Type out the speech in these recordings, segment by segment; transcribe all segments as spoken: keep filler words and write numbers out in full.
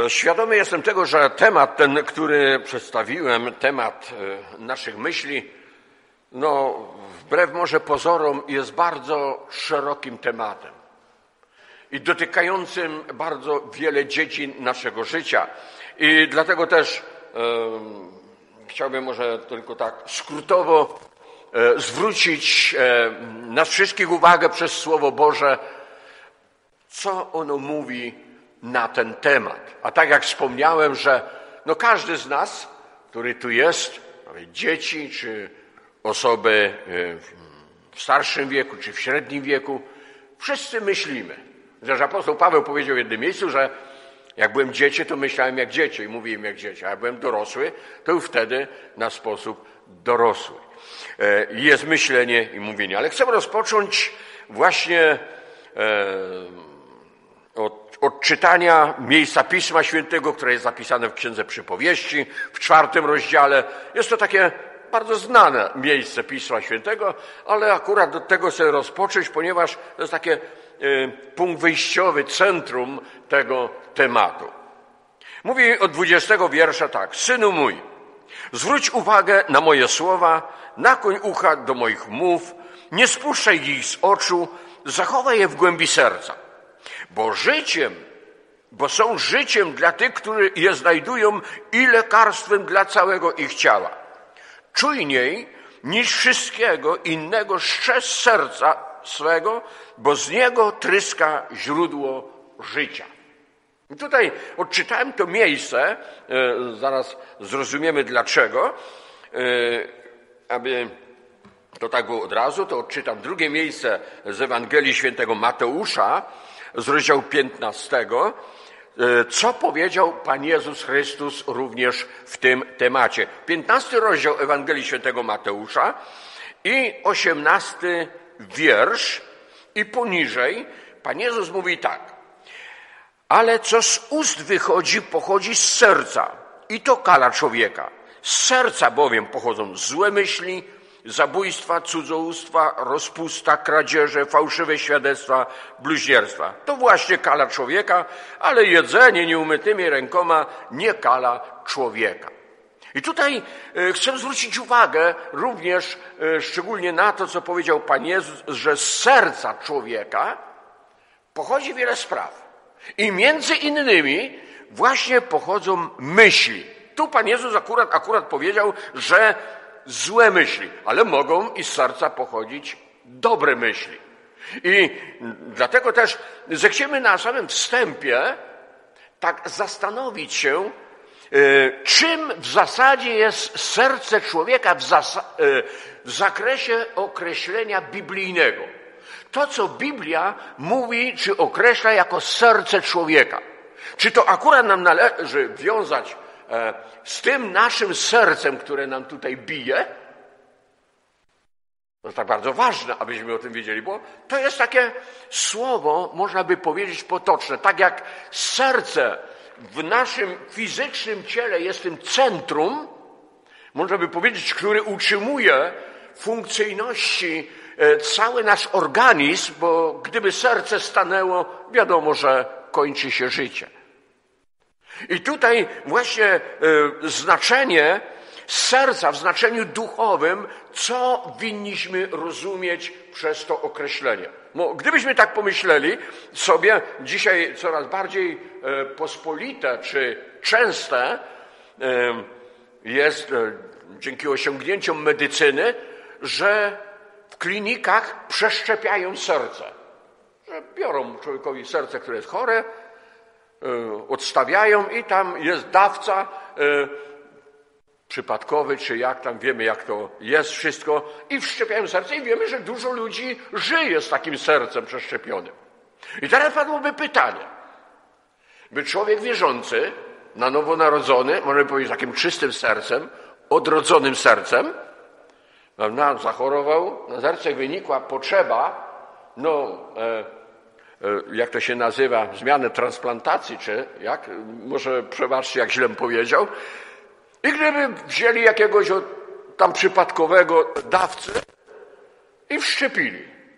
Świadomy jestem tego, że temat ten, który przedstawiłem, temat naszych myśli, no wbrew może pozorom jest bardzo szerokim tematem i dotykającym bardzo wiele dziedzin naszego życia. I dlatego też e, chciałbym może tylko tak skrótowo e, zwrócić e, nas wszystkich uwagę przez Słowo Boże, co ono mówi na ten temat. A tak jak wspomniałem, że no każdy z nas, który tu jest, nawet dzieci, czy osoby w starszym wieku, czy w średnim wieku, wszyscy myślimy. Że apostoł Paweł powiedział w jednym miejscu, że jak byłem dziecię, to myślałem jak dziecię i mówiłem jak dziecię, a jak byłem dorosły, to już wtedy na sposób dorosły. Jest myślenie i mówienie. Ale chcę rozpocząć właśnie od, od czytania miejsca Pisma Świętego, które jest zapisane w Księdze Przypowieści, w czwartym rozdziale. Jest to takie bardzo znane miejsce Pisma Świętego, ale akurat do tego chcę rozpocząć, ponieważ to jest takie y, punkt wyjściowy, centrum tego tematu. Mówi od dwudziestego wiersza tak. Synu mój, zwróć uwagę na moje słowa, nakłoń ucha do moich mów, nie spuszczaj ich z oczu, zachowaj je w głębi serca. Bo życiem, bo są życiem dla tych, którzy je znajdują i lekarstwem dla całego ich ciała. Czujniej niż wszystkiego innego strzeż serca swego, bo z niego tryska źródło życia. I tutaj odczytałem to miejsce, zaraz zrozumiemy dlaczego, aby to tak było od razu, to odczytam drugie miejsce z Ewangelii Świętego Mateusza, z rozdziału piętnastego, co powiedział Pan Jezus Chrystus również w tym temacie. Piętnasty rozdział Ewangelii Świętego Mateusza i osiemnasty wiersz i poniżej Pan Jezus mówi tak. Ale co z ust wychodzi, pochodzi z serca i to kala człowieka. Z serca bowiem pochodzą złe myśli, zabójstwa, cudzołóstwa, rozpusta, kradzieże, fałszywe świadectwa, bluźnierstwa. To właśnie kala człowieka, ale jedzenie nieumytymi rękoma nie kala człowieka. I tutaj chcę zwrócić uwagę również szczególnie na to, co powiedział Pan Jezus, że z serca człowieka pochodzi wiele spraw. I między innymi właśnie pochodzą myśli. Tu Pan Jezus akurat, akurat powiedział, że złe myśli, ale mogą i z serca pochodzić dobre myśli. I dlatego też zechciemy na samym wstępie tak zastanowić się, czym w zasadzie jest serce człowieka w, zas- w zakresie określenia biblijnego. To, co Biblia mówi, czy określa jako serce człowieka. Czy to akurat nam należy wiązać z tym naszym sercem, które nam tutaj bije? To jest tak bardzo ważne, abyśmy o tym wiedzieli, bo to jest takie słowo, można by powiedzieć, potoczne. Tak jak serce w naszym fizycznym ciele jest tym centrum, można by powiedzieć, który utrzymuje funkcyjności cały nasz organizm, bo gdyby serce stanęło, wiadomo, że kończy się życie. I tutaj właśnie y, znaczenie serca w znaczeniu duchowym, co winniśmy rozumieć przez to określenie. No, gdybyśmy tak pomyśleli sobie, dzisiaj coraz bardziej y, pospolite czy częste y, jest y, dzięki osiągnięciom medycyny, że w klinikach przeszczepiają serce. Że biorą człowiekowi serce, które jest chore, odstawiają i tam jest dawca przypadkowy, czy jak tam, wiemy jak to jest wszystko, i wszczepiają serce i wiemy, że dużo ludzi żyje z takim sercem przeszczepionym. I teraz padłoby pytanie, by człowiek wierzący, na nowo narodzony, możemy powiedzieć takim czystym sercem, odrodzonym sercem, prawda, zachorował, na serce wynikła potrzeba, no, e, jak to się nazywa, zmiany transplantacji, czy jak, może przebaczcie, jak źle powiedział. I gdyby wzięli jakiegoś tam przypadkowego dawcę i wszczepili,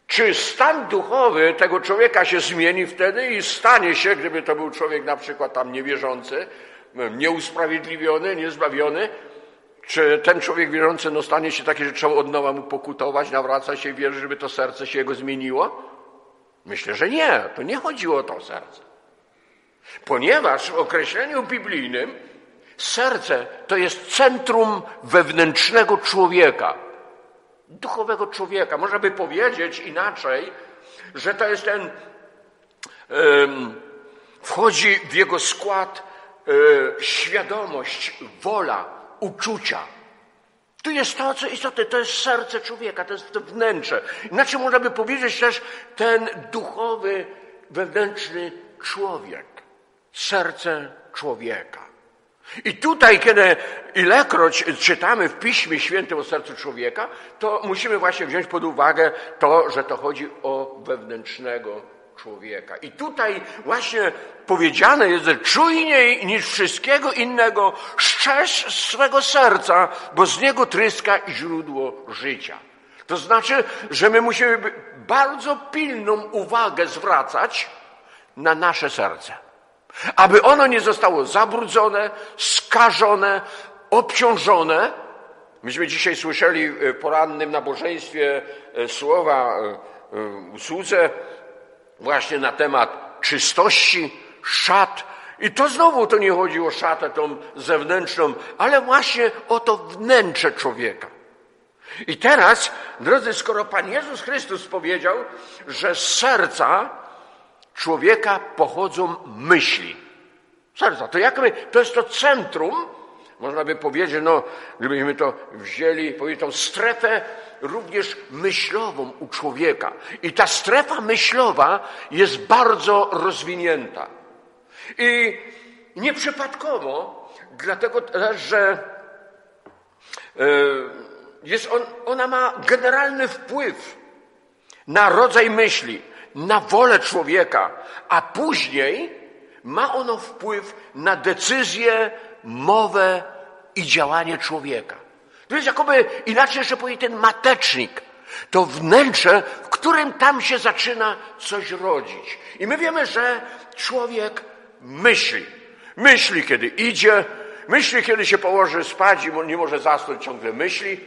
Czy stan duchowy tego człowieka się zmieni wtedy i stanie się, gdyby to był człowiek na przykład tam niewierzący, nieusprawiedliwiony, niezbawiony, czy ten człowiek wierzący no, stanie się taki, że trzeba od nowa mu pokutować, nawraca się i wierzy, żeby to serce się jego zmieniło? Myślę, że nie. To nie chodziło o to serce. Ponieważ w określeniu biblijnym serce to jest centrum wewnętrznego człowieka, duchowego człowieka. Można by powiedzieć inaczej, że to jest ten, um, wchodzi w jego skład um, świadomość, wola, uczucia. Tu jest to, co istotne, to jest serce człowieka, to jest to wnętrze. Inaczej można by powiedzieć też ten duchowy, wewnętrzny człowiek. Serce człowieka. I tutaj, kiedy ilekroć czytamy w Piśmie Świętym o sercu człowieka, to musimy właśnie wziąć pod uwagę to, że to chodzi o wewnętrznego człowieka. I tutaj właśnie powiedziane jest, że czujniej niż wszystkiego innego szczerz swego serca, bo z niego tryska źródło życia. To znaczy, że my musimy bardzo pilną uwagę zwracać na nasze serce. Aby ono nie zostało zabrudzone, skażone, obciążone. Myśmy dzisiaj słyszeli w porannym nabożeństwie słowa usłudze właśnie na temat czystości, szat. I to znowu to nie chodzi o szatę tą zewnętrzną, ale właśnie o to wnętrze człowieka. I teraz, drodzy, skoro Pan Jezus Chrystus powiedział, że z serca człowieka pochodzą myśli. Serca. To jak my, to jest to centrum, można by powiedzieć, no, gdybyśmy to wzięli, powiedzieć, tą strefę również myślową u człowieka. I ta strefa myślowa jest bardzo rozwinięta. I nieprzypadkowo, dlatego też, że jest on, ona ma generalny wpływ na rodzaj myśli, na wolę człowieka, a później ma ono wpływ na decyzję, mowę i działanie człowieka. To jest jakoby, inaczej jeszcze powiedzieć, ten matecznik. To wnętrze, w którym tam się zaczyna coś rodzić. I my wiemy, że człowiek myśli. Myśli, kiedy idzie, myśli, kiedy się położy spać i nie może zasnąć, ciągle myśli.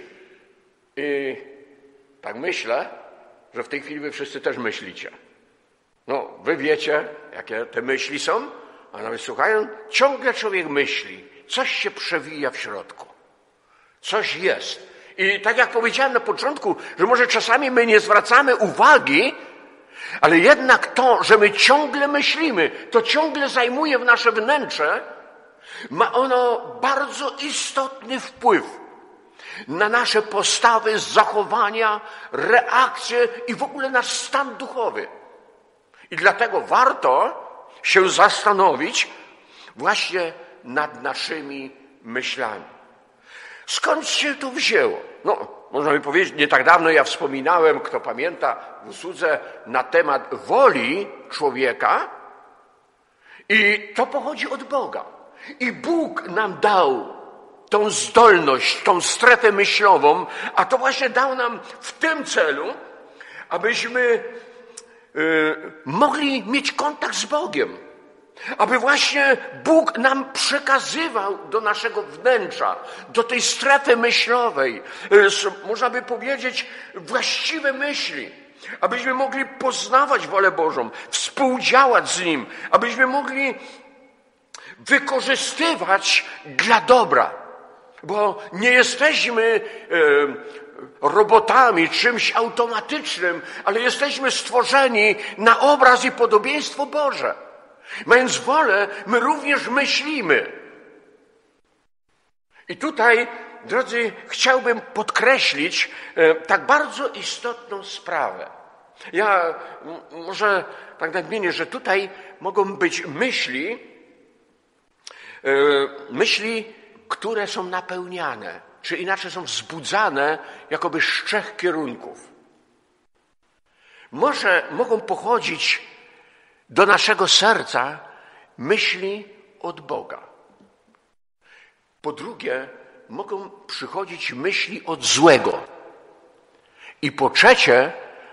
I tak myślę, że w tej chwili wy wszyscy też myślicie. No, wy wiecie, jakie te myśli są, a nawet słuchają, ciągle człowiek myśli. Coś się przewija w środku. Coś jest. I tak jak powiedziałem na początku, że może czasami my nie zwracamy uwagi, ale jednak to, że my ciągle myślimy, to ciągle zajmuje w nasze wnętrze, ma ono bardzo istotny wpływ na nasze postawy, zachowania, reakcje i w ogóle nasz stan duchowy. I dlatego warto się zastanowić właśnie nad naszymi myślami. Skąd się to wzięło? No, można by powiedzieć, nie tak dawno ja wspominałem, kto pamięta, w usłudze na temat woli człowieka i to pochodzi od Boga. I Bóg nam dał tą zdolność, tą strefę myślową, a to właśnie dał nam w tym celu, abyśmy y, mogli mieć kontakt z Bogiem. Aby właśnie Bóg nam przekazywał do naszego wnętrza, do tej strefy myślowej, można by powiedzieć, właściwe myśli, abyśmy mogli poznawać wolę Bożą, współdziałać z Nim, abyśmy mogli wykorzystywać dla dobra, bo nie jesteśmy robotami, czymś automatycznym, ale jesteśmy stworzeni na obraz i podobieństwo Boże. Mając wolę, my również myślimy. I tutaj, drodzy, chciałbym podkreślić e, tak bardzo istotną sprawę. Ja m, może tak nadmienię, że tutaj mogą być myśli, e, myśli, które są napełniane, czy inaczej są wzbudzane jakoby z trzech kierunków. Może mogą pochodzić do naszego serca myśli od Boga. Po drugie, mogą przychodzić myśli od złego. I po trzecie,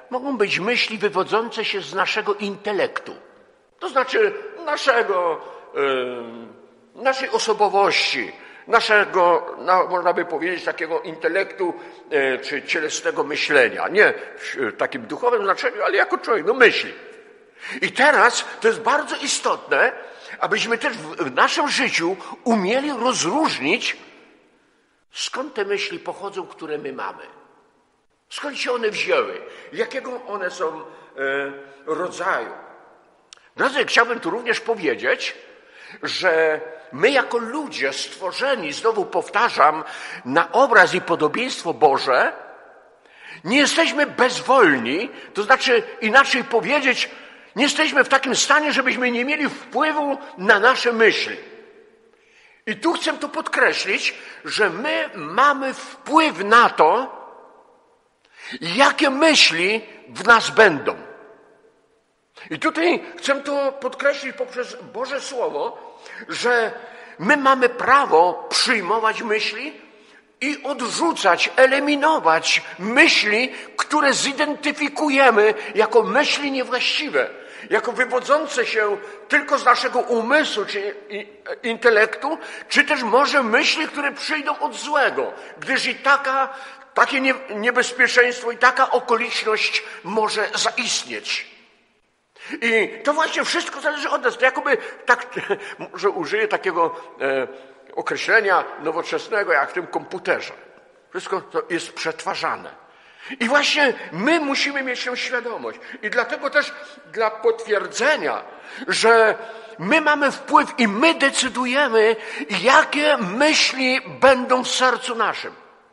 mogą być myśli wywodzące się z naszego intelektu. To znaczy naszego, yy, naszej osobowości, naszego, no, można by powiedzieć, takiego intelektu yy, czy cielesnego myślenia. Nie w takim duchowym znaczeniu, ale jako człowiek, no myśli. I teraz to jest bardzo istotne, abyśmy też w naszym życiu umieli rozróżnić, skąd te myśli pochodzą, które my mamy. Skąd się one wzięły? Jakiego one są e, rodzaju? Drodzy, chciałbym tu również powiedzieć, że my jako ludzie stworzeni, znowu powtarzam, na obraz i podobieństwo Boże, nie jesteśmy bezwolni, to znaczy inaczej powiedzieć, nie jesteśmy w takim stanie, żebyśmy nie mieli wpływu na nasze myśli. I tu chcę to podkreślić, że my mamy wpływ na to, jakie myśli w nas będą. I tutaj chcę to podkreślić poprzez Boże Słowo, że my mamy prawo przyjmować myśli i odrzucać, eliminować myśli, które zidentyfikujemy jako myśli niewłaściwe, jako wywodzące się tylko z naszego umysłu czy intelektu, czy też może myśli, które przyjdą od złego, gdyż i taka, takie niebezpieczeństwo i taka okoliczność może zaistnieć. I to właśnie wszystko zależy od nas. To jakoby, tak, może użyję takiego e, określenia nowoczesnego, jak w tym komputerze. Wszystko to jest przetwarzane. I właśnie my musimy mieć tę świadomość. I dlatego też dla potwierdzenia, że my mamy wpływ i my decydujemy, jakie myśli będą w sercu naszym.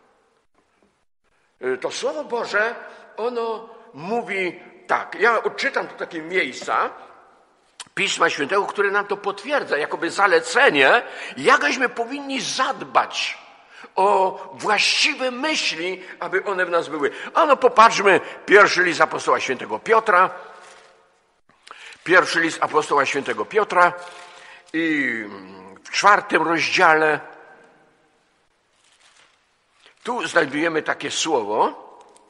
To Słowo Boże, ono mówi tak. Ja odczytam tu takie miejsca Pisma Świętego, które nam to potwierdza, jakoby zalecenie, jakśmy powinni zadbać o właściwe myśli, aby one w nas były. A no popatrzmy, pierwszy list apostoła świętego Piotra, pierwszy list apostoła świętego Piotra i w czwartym rozdziale tu znajdujemy takie słowo.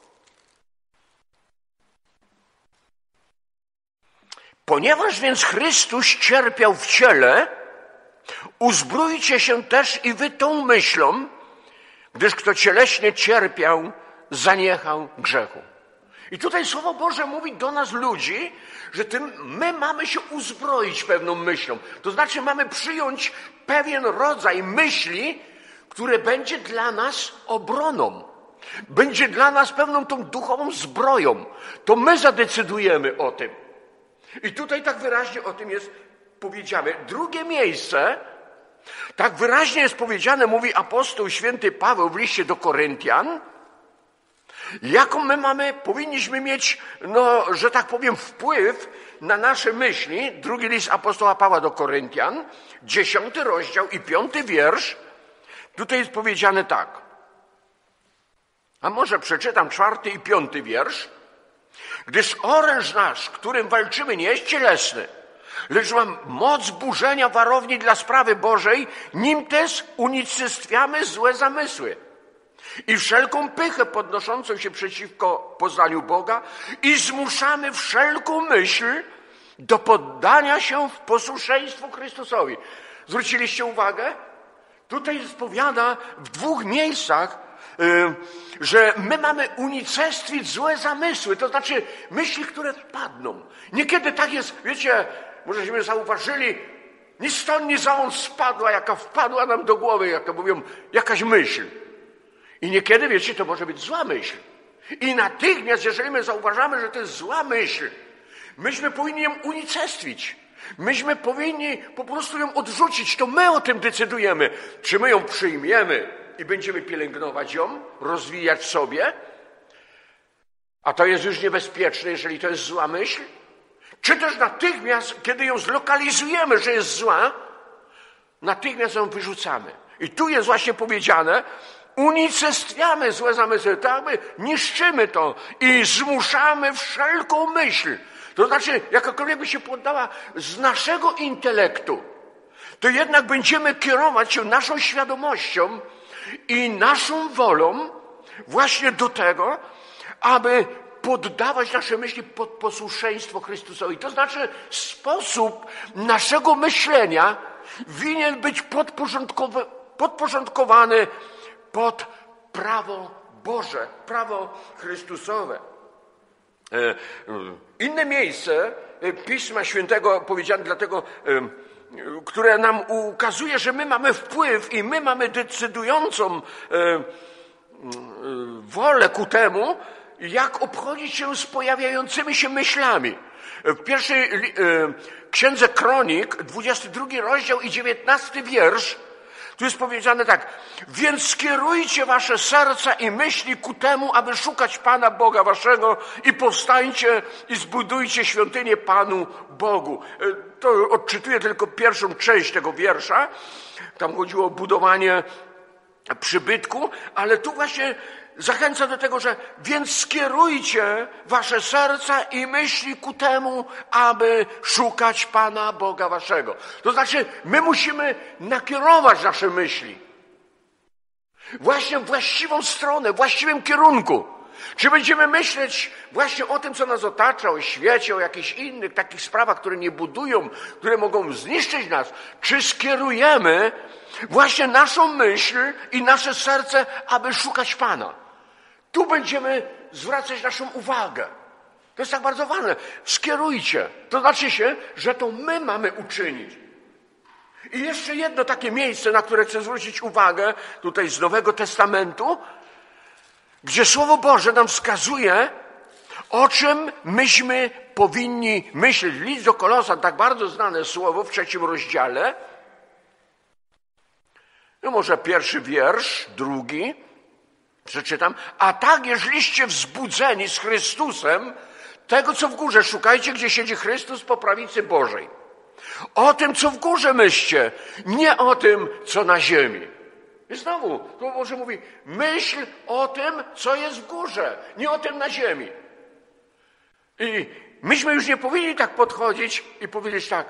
Ponieważ więc Chrystus cierpiał w ciele, uzbrójcie się też i wy tą myślą, gdyż kto cieleśnie cierpiał, zaniechał grzechu. I tutaj Słowo Boże mówi do nas ludzi, że tym my mamy się uzbroić pewną myślą. To znaczy mamy przyjąć pewien rodzaj myśli, które będzie dla nas obroną. Będzie dla nas pewną tą duchową zbroją. To my zadecydujemy o tym. I tutaj tak wyraźnie o tym jest powiedziane. Drugie miejsce, tak wyraźnie jest powiedziane, mówi apostoł święty Paweł w liście do Koryntian, jaką my mamy, powinniśmy mieć, no, że tak powiem, wpływ na nasze myśli. Drugi list apostoła Pawła do Koryntian, dziesiąty rozdział i piąty wiersz. Tutaj jest powiedziane tak. A może przeczytam czwarty i piąty wiersz. Gdyż oręż nasz, którym walczymy, nie jest cielesny, lecz ma moc burzenia warowni dla sprawy Bożej, nim też unicestwiamy złe zamysły i wszelką pychę podnoszącą się przeciwko poznaniu Boga i zmuszamy wszelką myśl do poddania się w posłuszeństwo Chrystusowi. Zwróciliście uwagę? Tutaj jest powiada w dwóch miejscach, że my mamy unicestwić złe zamysły, to znaczy myśli, które wpadną. Niekiedy tak jest, wiecie, możeśmy zauważyli, ni stąd, ni zowąd spadła, jaka wpadła nam do głowy, jak to mówią, jakaś myśl. I niekiedy, wiecie, to może być zła myśl. I natychmiast, jeżeli my zauważamy, że to jest zła myśl, myśmy powinni ją unicestwić. Myśmy powinni po prostu ją odrzucić. To my o tym decydujemy. Czy my ją przyjmiemy i będziemy pielęgnować ją, rozwijać sobie, a to jest już niebezpieczne, jeżeli to jest zła myśl, czy też natychmiast, kiedy ją zlokalizujemy, że jest zła, natychmiast ją wyrzucamy. I tu jest właśnie powiedziane, unicestwiamy złe zamysły, tak my niszczymy to i zmuszamy wszelką myśl. To znaczy, jakakolwiek by się poddała z naszego intelektu, to jednak będziemy kierować się naszą świadomością i naszą wolą właśnie do tego, aby poddawać nasze myśli pod posłuszeństwo Chrystusowi. To znaczy sposób naszego myślenia winien być podporządkowy, podporządkowany pod prawo Boże, prawo Chrystusowe. Inne miejsce Pisma Świętego powiedziane dlatego, które nam ukazuje, że my mamy wpływ i my mamy decydującą wolę ku temu, jak obchodzić się z pojawiającymi się myślami. W pierwszej Księdze Kronik, dwudziesty drugi rozdział i dziewiętnasty wiersz, tu jest powiedziane tak: więc skierujcie wasze serca i myśli ku temu, aby szukać Pana Boga waszego i powstańcie i zbudujcie świątynię Panu Bogu. To odczytuję tylko pierwszą część tego wiersza. Tam chodziło o budowanie przybytku, ale tu właśnie zachęca do tego, że więc skierujcie wasze serca i myśli ku temu, aby szukać Pana Boga waszego. To znaczy, my musimy nakierować nasze myśli właśnie w właściwą stronę, w właściwym kierunku. Czy będziemy myśleć właśnie o tym, co nas otacza, o świecie, o jakichś innych takich sprawach, które nie budują, które mogą zniszczyć nas, czy skierujemy właśnie naszą myśl i nasze serce, aby szukać Pana. Tu będziemy zwracać naszą uwagę. To jest tak bardzo ważne. Skierujcie. To znaczy się, że to my mamy uczynić. I jeszcze jedno takie miejsce, na które chcę zwrócić uwagę, tutaj z Nowego Testamentu, gdzie Słowo Boże nam wskazuje, o czym myśmy powinni myśleć. List do Kolosan, tak bardzo znane słowo w trzecim rozdziale. No może pierwszy wiersz, drugi. Przeczytam. A tak, jeżeliście wzbudzeni z Chrystusem, tego, co w górze, szukajcie, gdzie siedzi Chrystus po prawicy Bożej. O tym, co w górze myślcie, nie o tym, co na ziemi. I znowu, Słowo Boże mówi, myśl o tym, co jest w górze, nie o tym na ziemi. I myśmy już nie powinni tak podchodzić i powiedzieć tak: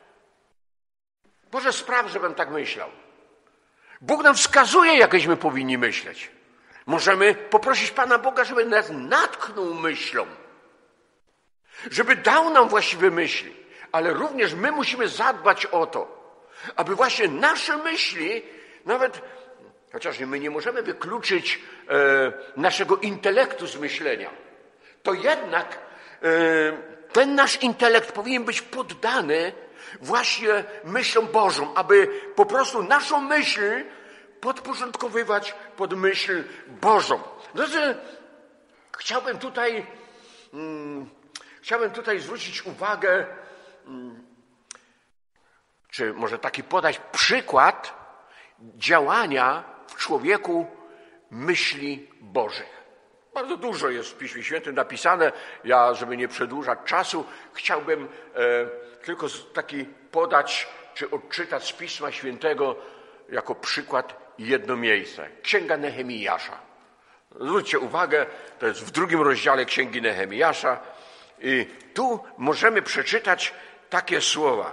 Boże, spraw, żebym tak myślał. Bóg nam wskazuje, jakeśmy powinni myśleć. Możemy poprosić Pana Boga, żeby nas natknął myślą, żeby dał nam właściwe myśli, ale również my musimy zadbać o to, aby właśnie nasze myśli, nawet, chociaż my nie możemy wykluczyć e, naszego intelektu z myślenia, to jednak e, ten nasz intelekt powinien być poddany właśnie myślom Bożą, aby po prostu naszą myśl podporządkowywać pod myśl Bożą. Drodzy, chciałbym tutaj, hmm, chciałbym tutaj zwrócić uwagę, hmm, czy może taki podać przykład działania w człowieku myśli Bożych. Bardzo dużo jest w Piśmie Świętym napisane. Ja, żeby nie przedłużać czasu, chciałbym e, tylko taki podać, czy odczytać z Pisma Świętego jako przykład jedno miejsce. Księga Nehemiasza. Zwróćcie uwagę, to jest w drugim rozdziale Księgi Nehemiasza i tu możemy przeczytać takie słowa.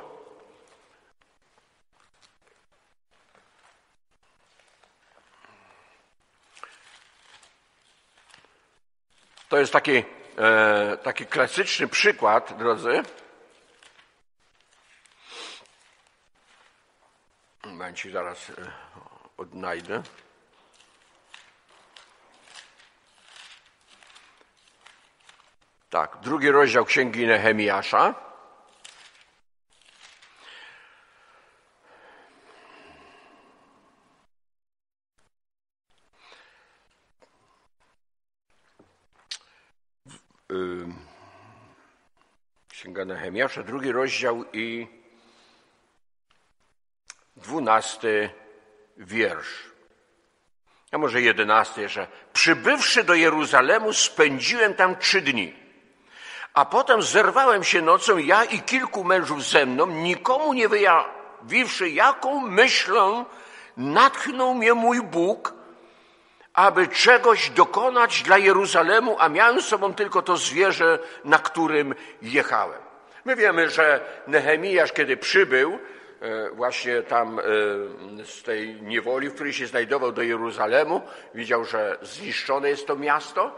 To jest taki, e, taki klasyczny przykład, drodzy. Momencik, zaraz e, odnajdę. Tak, drugi rozdział Księgi Nehemiasza. Księga Nehemiasza, drugi rozdział i dwunasty wiersz. A może jedenasty jeszcze. Przybywszy do Jeruzalemu, spędziłem tam trzy dni. A potem zerwałem się nocą, ja i kilku mężów ze mną, nikomu nie wyjawiwszy, jaką myślą natchnął mnie mój Bóg, aby czegoś dokonać dla Jeruzalemu, a miałem z sobą tylko to zwierzę, na którym jechałem. My wiemy, że Nehemiasz, kiedy przybył właśnie tam z tej niewoli, w której się znajdował, do Jeruzalemu, widział, że zniszczone jest to miasto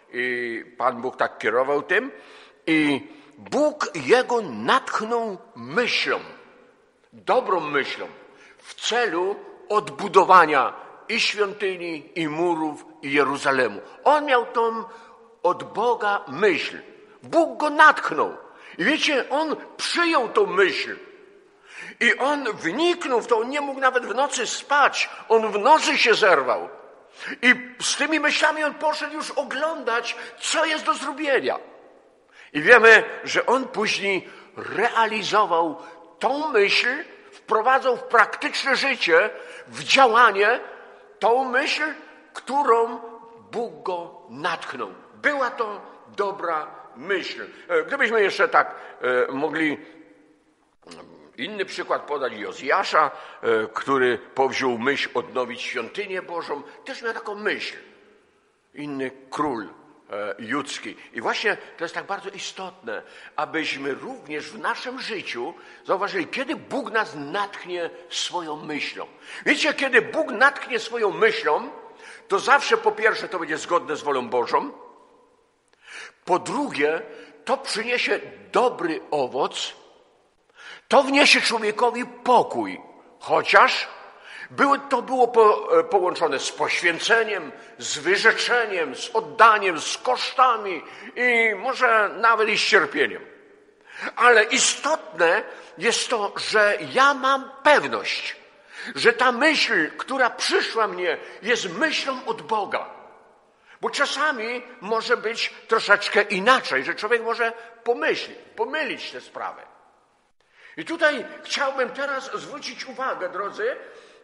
i Pan Bóg tak kierował tym i Bóg jego natchnął myślą, dobrą myślą, w celu odbudowania i świątyni, i murów, i Jeruzalemu. On miał tą od Boga myśl. Bóg go natchnął. I wiecie, on przyjął tą myśl. I on wniknął w to, on nie mógł nawet w nocy spać. On w nocy się zerwał. I z tymi myślami on poszedł już oglądać, co jest do zrobienia. I wiemy, że on później realizował tą myśl, wprowadzał w praktyczne życie, w działanie, tą myśl, którą Bóg go natchnął. Była to dobra myśl. Gdybyśmy jeszcze tak mogli inny przykład podać Jozjasza, który powziął myśl odnowić świątynię Bożą, też miał taką myśl. Inny król judzki. I właśnie to jest tak bardzo istotne, abyśmy również w naszym życiu zauważyli, kiedy Bóg nas natchnie swoją myślą. Wiecie, kiedy Bóg natchnie swoją myślą, to zawsze po pierwsze to będzie zgodne z wolą Bożą, po drugie to przyniesie dobry owoc, to wniesie człowiekowi pokój, chociaż Było, to było po, połączone z poświęceniem, z wyrzeczeniem, z oddaniem, z kosztami i może nawet i z cierpieniem. Ale istotne jest to, że ja mam pewność, że ta myśl, która przyszła mnie, jest myślą od Boga. Bo czasami może być troszeczkę inaczej, że człowiek może pomyśleć, pomylić tę sprawę. I tutaj chciałbym teraz zwrócić uwagę, drodzy,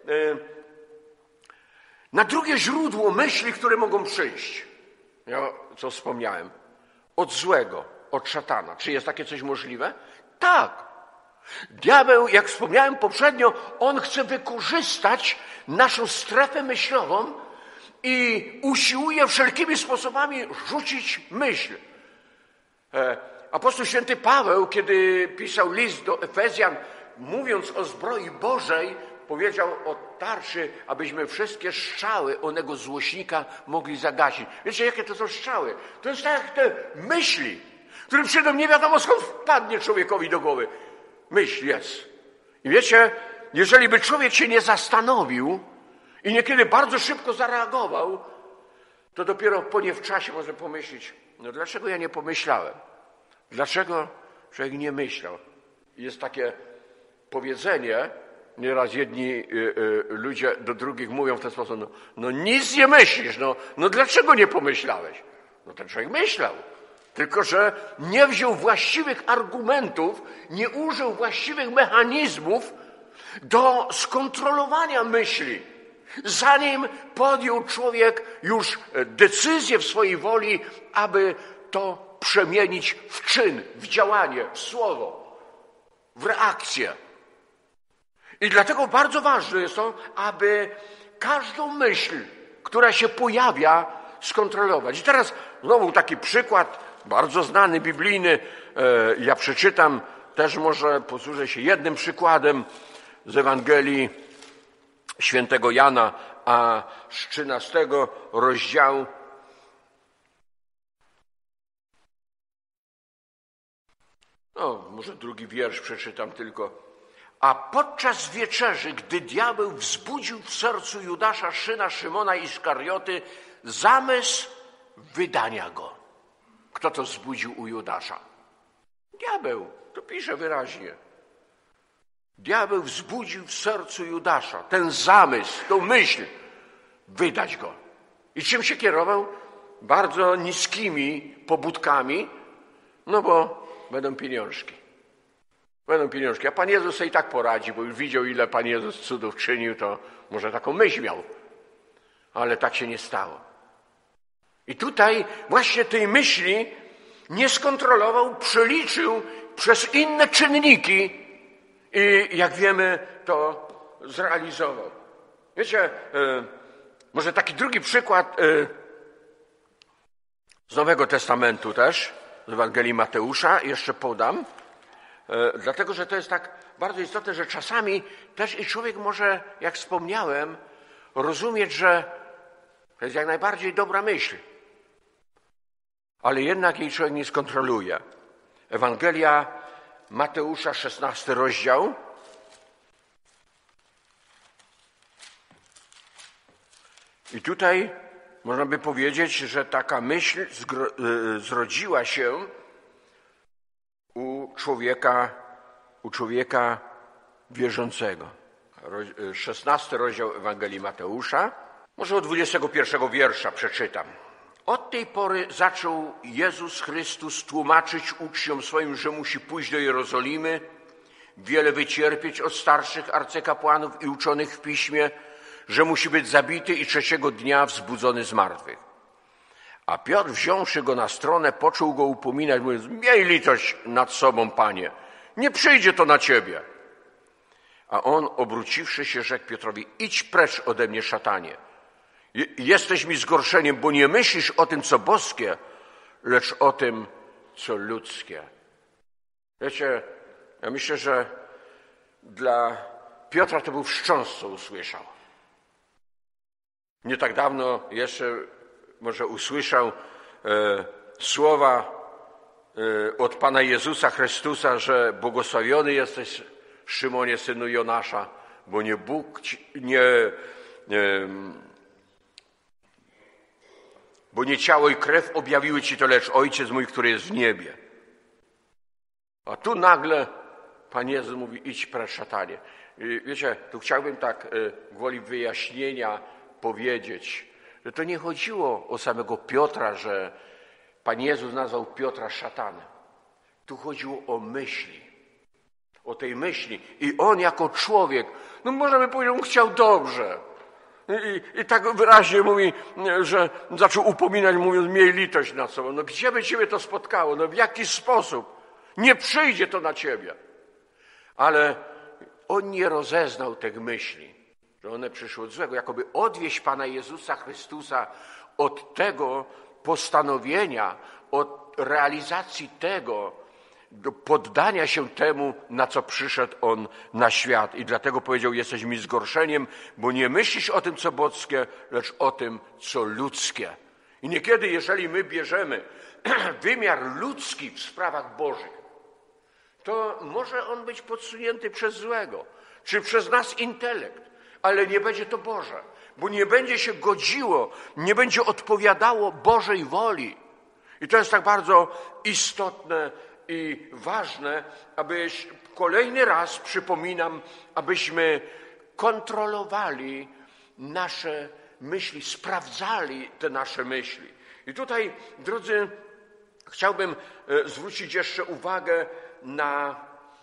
na drugie źródło myśli, które mogą przyjść. Ja co wspomniałem. Od złego, od szatana. Czy jest takie coś możliwe? Tak. Diabeł, jak wspomniałem poprzednio, on chce wykorzystać naszą strefę myślową i usiłuje wszelkimi sposobami rzucić myśl. Apostoł święty Paweł, kiedy pisał list do Efezjan, mówiąc o zbroi Bożej, powiedział o tarczy, abyśmy wszystkie strzały onego złośnika mogli zagasić. Wiecie, jakie to są strzały? To jest tak jak te myśli, które przyjdą nie wiadomo skąd wpadnie człowiekowi do głowy. Myśl jest. I wiecie, jeżeli by człowiek się nie zastanowił i niekiedy bardzo szybko zareagował, to dopiero po nie w czasie może pomyśleć, no dlaczego ja nie pomyślałem? Dlaczego człowiek nie myślał? Jest takie powiedzenie, nieraz jedni y, y, ludzie do drugich mówią w ten sposób, no, no nic nie myślisz, no, no dlaczego nie pomyślałeś? No ten człowiek myślał, tylko że nie wziął właściwych argumentów, nie użył właściwych mechanizmów do skontrolowania myśli, zanim podjął człowiek już decyzję w swojej woli, aby to przemienić w czyn, w działanie, w słowo, w reakcję. I dlatego bardzo ważne jest to, aby każdą myśl, która się pojawia, skontrolować. I teraz znowu taki przykład, bardzo znany, biblijny. Ja przeczytam, też może posłużę się jednym przykładem z Ewangelii świętego Jana, a z trzynastego rozdziału. No, może drugi wiersz przeczytam tylko. A podczas wieczerzy, gdy diabeł wzbudził w sercu Judasza, syna Szymona Iskarioty, zamysł wydania go. Kto to wzbudził u Judasza? Diabeł. To pisze wyraźnie. Diabeł wzbudził w sercu Judasza ten zamysł, tą myśl, wydać go. I czym się kierował? Bardzo niskimi pobudkami, no bo będą pieniążki. Będą pieniążki. A Pan Jezus sobie i tak poradzi, bo już widział, ile Pan Jezus cudów czynił, to może taką myśl miał. Ale tak się nie stało. I tutaj właśnie tej myśli nie skontrolował, przeliczył przez inne czynniki i jak wiemy, to zrealizował. Wiecie, może taki drugi przykład z Nowego Testamentu też, z Ewangelii Mateusza, jeszcze podam. Dlatego, że to jest tak bardzo istotne, że czasami też i człowiek może, jak wspomniałem, rozumieć, że to jest jak najbardziej dobra myśl. ale jednak jej człowiek nie skontroluje. Ewangelia Mateusza, szesnasty rozdział. I tutaj można by powiedzieć, że taka myśl zrodziła się u człowieka, u człowieka wierzącego. szesnasty rozdział Ewangelii Mateusza. Może od dwudziestego pierwszego wiersza przeczytam. Od tej pory zaczął Jezus Chrystus tłumaczyć uczniom swoim, że musi pójść do Jerozolimy, wiele wycierpieć od starszych arcykapłanów i uczonych w piśmie, że musi być zabity i trzeciego dnia wzbudzony z martwych. A Piotr, wziąwszy go na stronę, począł go upominać, mówiąc: miej litość nad sobą, Panie, nie przyjdzie to na ciebie. A on, obróciwszy się, rzekł Piotrowi: idź precz ode mnie, szatanie. Jesteś mi zgorszeniem, bo nie myślisz o tym, co boskie, lecz o tym, co ludzkie. Wiecie, ja myślę, że dla Piotra to był wstrząs, co usłyszał. Nie tak dawno jeszcze może usłyszał e, słowa e, od Pana Jezusa Chrystusa, że błogosławiony jesteś, Szymonie, synu Jonasza, bo nie Bóg, ci, nie, nie, bo nie ciało i krew objawiły ci to, lecz Ojciec mój, który jest w niebie. A tu nagle Pan Jezus mówi: idź precz, szatanie. I wiecie, tu chciałbym tak gwoli wyjaśnienia powiedzieć, że to nie chodziło o samego Piotra, że Pan Jezus nazwał Piotra szatanem. Tu chodziło o myśli, o tej myśli. I on jako człowiek, no możemy powiedzieć, on chciał dobrze. I, I tak wyraźnie mówi, że zaczął upominać, mówiąc: miej litość nad sobą. No gdzie by ciebie to spotkało? No w jaki sposób? Nie przyjdzie to na ciebie. Ale on nie rozeznał tych myśli, że one przyszły od złego, jakoby odwieść Pana Jezusa Chrystusa od tego postanowienia, od realizacji tego, do poddania się temu, na co przyszedł On na świat. I dlatego powiedział: jesteś mi zgorszeniem, bo nie myślisz o tym, co boskie, lecz o tym, co ludzkie. I niekiedy, jeżeli my bierzemy wymiar ludzki w sprawach bożych, to może on być podsunięty przez złego, czy przez nas intelekt, ale nie będzie to Boże, bo nie będzie się godziło, nie będzie odpowiadało Bożej woli. I to jest tak bardzo istotne i ważne, abyś kolejny raz, przypominam, abyśmy kontrolowali nasze myśli, sprawdzali te nasze myśli. I tutaj, drodzy, chciałbym zwrócić jeszcze uwagę na,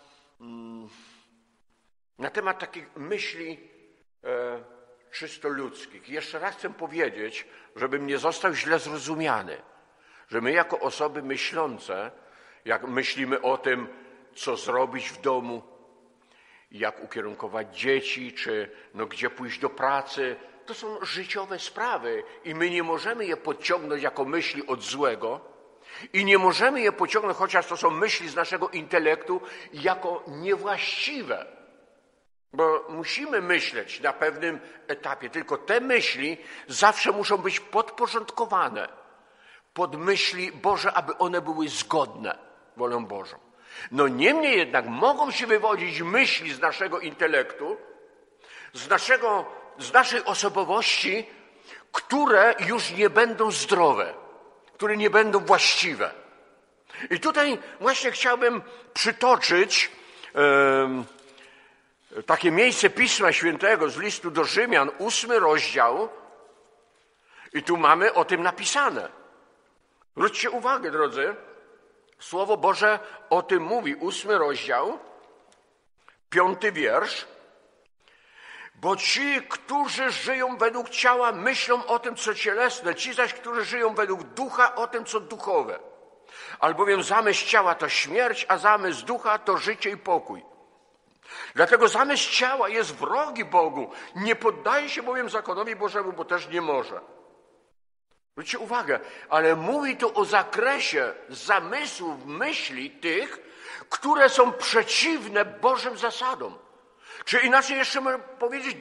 na temat takich myśli e, czysto ludzkich. Jeszcze raz chcę powiedzieć, żebym nie został źle zrozumiany, że my jako osoby myślące, jak myślimy o tym, co zrobić w domu, jak ukierunkować dzieci, czy no, gdzie pójść do pracy, to są życiowe sprawy i my nie możemy je podciągnąć jako myśli od złego i nie możemy je pociągnąć, chociaż to są myśli z naszego intelektu, jako niewłaściwe. Bo musimy myśleć na pewnym etapie, tylko te myśli zawsze muszą być podporządkowane pod myśli Boże, aby one były zgodne wolą Bożą. No niemniej jednak mogą się wywodzić myśli z naszego intelektu, z, naszego, z naszej osobowości, które już nie będą zdrowe, które nie będą właściwe. I tutaj właśnie chciałbym przytoczyć e, takie miejsce Pisma Świętego z listu do Rzymian, ósmy rozdział, i tu mamy o tym napisane. Zwróćcie uwagę, drodzy, Słowo Boże o tym mówi, ósmy rozdział, piąty wiersz. Bo ci, którzy żyją według ciała, myślą o tym, co cielesne, ci zaś, którzy żyją według ducha, o tym, co duchowe. Albowiem zamysł ciała to śmierć, a zamysł ducha to życie i pokój. Dlatego zamysł ciała jest wrogi Bogu, nie poddaje się bowiem zakonowi Bożemu, bo też nie może. Zwróćcie uwagę, ale mówi tu o zakresie zamysłów, myśli tych, które są przeciwne Bożym zasadom. Czy inaczej jeszcze można powiedzieć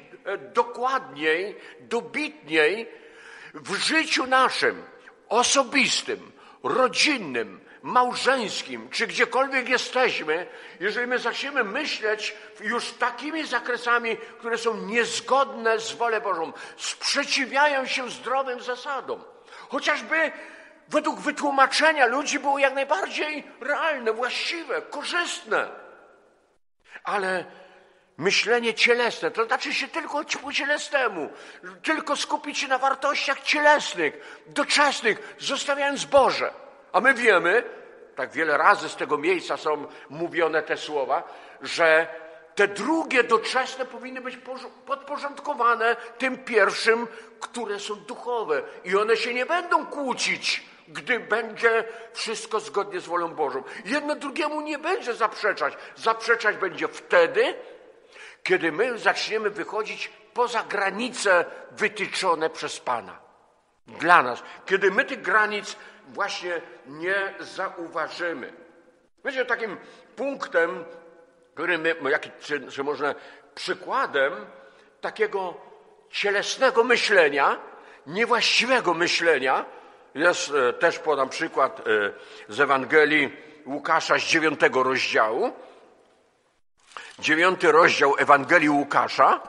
dokładniej, dobitniej, w życiu naszym, osobistym, rodzinnym, małżeńskim, czy gdziekolwiek jesteśmy, jeżeli my zaczniemy myśleć już takimi zakresami, które są niezgodne z wolą Bożą, sprzeciwiają się zdrowym zasadom, chociażby według wytłumaczenia ludzi było jak najbardziej realne, właściwe, korzystne, ale myślenie cielesne, to znaczy się tylko po cielesnemu, tylko skupić się na wartościach cielesnych, doczesnych, zostawiając Boże. A my wiemy, tak wiele razy z tego miejsca są mówione te słowa, że te drugie doczesne powinny być podporządkowane tym pierwszym, które są duchowe. I one się nie będą kłócić, gdy będzie wszystko zgodnie z wolą Bożą. Jedno drugiemu nie będzie zaprzeczać. Zaprzeczać będzie wtedy, kiedy my zaczniemy wychodzić poza granice wytyczone przez Pana. Dla nas. Kiedy my tych granic właśnie nie zauważymy. Wiecie, takim punktem, którym my, jaki, czy, czy można przykładem takiego cielesnego myślenia, niewłaściwego myślenia, jest, też podam przykład z Ewangelii Łukasza z dziewiątego rozdziału. Dziewiąty rozdział Ewangelii Łukasza.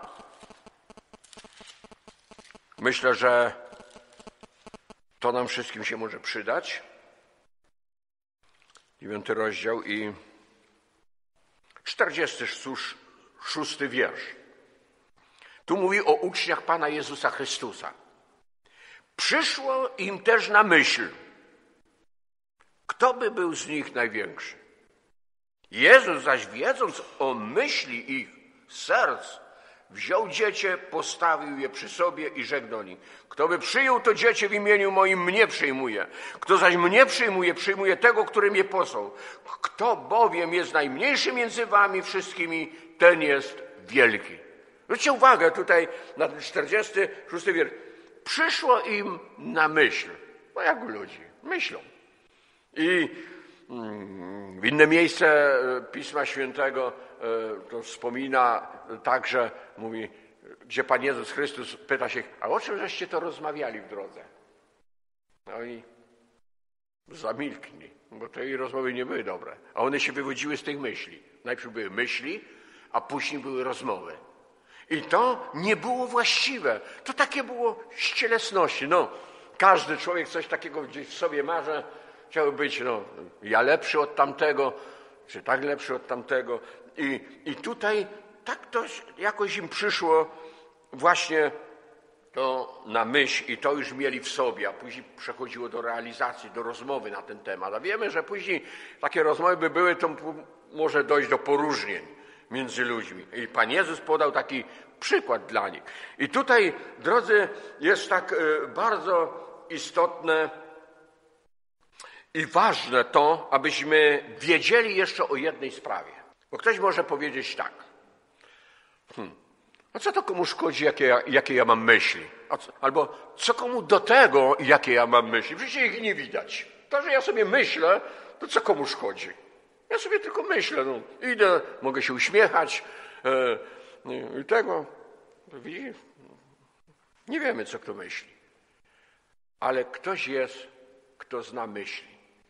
Myślę, że to nam wszystkim się może przydać. Dziewiąty rozdział i czterdziesty szósty wiersz. Tu mówi o uczniach Pana Jezusa Chrystusa. Przyszło im też na myśl, kto by był z nich największy. Jezus zaś, wiedząc o myśli ich serc, wziął dziecię, postawił je przy sobie i rzekł do nich: kto by przyjął to dziecię w imieniu moim, mnie przyjmuje. Kto zaś mnie przyjmuje, przyjmuje tego, który mnie posłał. Kto bowiem jest najmniejszy między wami wszystkimi, ten jest wielki. Zwróćcie uwagę tutaj na ten czterdziesty szósty wiersz. Przyszło im na myśl, bo jak u ludzi, myślą. I w inne miejsce Pisma Świętego to wspomina także, mówi, gdzie Pan Jezus Chrystus pyta się, a o czym żeście to rozmawiali w drodze? No i zamilkli, bo te rozmowy nie były dobre. A one się wywodziły z tych myśli. Najpierw były myśli, a później były rozmowy. I to nie było właściwe. To takie było z cielesności. No, każdy człowiek coś takiego gdzieś w sobie ma, że chciałby być, no, ja lepszy od tamtego, czy tak lepszy od tamtego. I, i tutaj tak to jakoś im przyszło właśnie to na myśl i to już mieli w sobie, a później przechodziło do realizacji, do rozmowy na ten temat. A wiemy, że później takie rozmowy by były, to może dojść do poróżnień między ludźmi. I Pan Jezus podał taki przykład dla nich. I tutaj, drodzy, jest tak bardzo istotne i ważne to, abyśmy wiedzieli jeszcze o jednej sprawie. Bo ktoś może powiedzieć tak. Hmm, a co to komu szkodzi, jakie ja, jakie ja mam myśli? Co, albo co komu do tego, jakie ja mam myśli? Przecież ich nie widać. To, że ja sobie myślę, to co komu szkodzi? Ja sobie tylko myślę. No, idę, mogę się uśmiechać i e, tego. Widzisz? Nie wiemy, co kto myśli. Ale ktoś jest, kto zna myśli.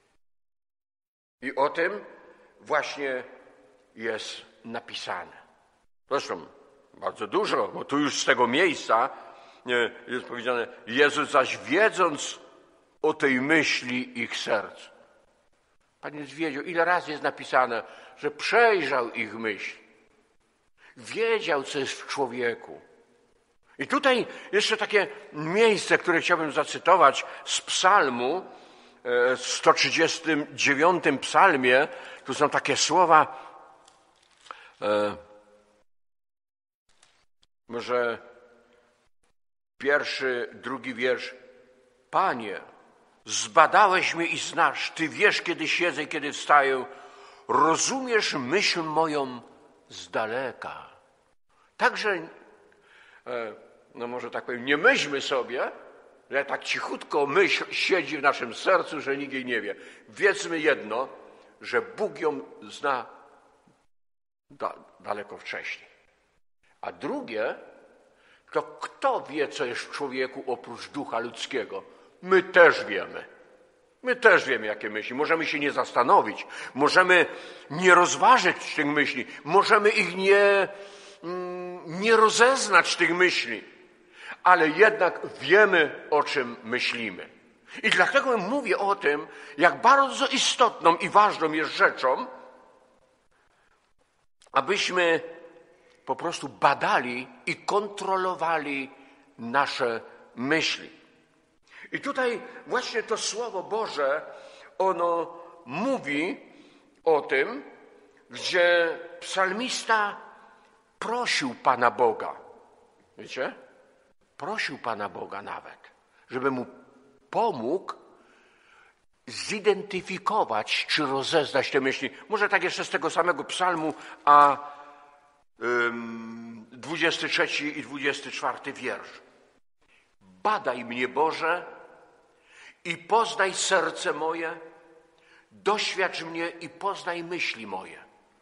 I o tym właśnie jest napisane. Zresztą bardzo dużo, bo tu już z tego miejsca jest powiedziane: Jezus zaś, wiedząc o tej myśli ich serc. Pan Jezus wiedział, ile razy jest napisane, że przejrzał ich myśl. Wiedział, co jest w człowieku. I tutaj jeszcze takie miejsce, które chciałbym zacytować z psalmu, w sto trzydziestym dziewiątym psalmie. Tu są takie słowa, e, może pierwszy, drugi wiersz. Panie, zbadałeś mnie i znasz, Ty wiesz, kiedy siedzę i kiedy wstaję, rozumiesz myśl moją z daleka. Także, e, no może tak powiem, nie myślmy sobie, że tak cichutko myśl siedzi w naszym sercu, że nikt jej nie wie. Wiedzmy jedno, że Bóg ją zna da, daleko wcześniej. A drugie, to kto wie, co jest w człowieku oprócz ducha ludzkiego? My też wiemy. My też wiemy, jakie myśli. Możemy się nie zastanowić. Możemy nie rozważyć tych myśli. Możemy ich nie, nie rozeznać, tych myśli. Ale jednak wiemy, o czym myślimy. I dlatego mówię o tym, jak bardzo istotną i ważną jest rzeczą, abyśmy po prostu badali i kontrolowali nasze myśli. I tutaj właśnie to Słowo Boże, ono mówi o tym, gdzie psalmista prosił Pana Boga. Wiecie? Prosił Pana Boga nawet, żeby mu pomógł zidentyfikować czy rozeznać te myśli. Może tak jeszcze z tego samego psalmu, a ym, dwudziesty trzeci i dwudziesty czwarty wiersz. Badaj mnie, Boże, i poznaj serce moje, doświadcz mnie i poznaj myśli moje.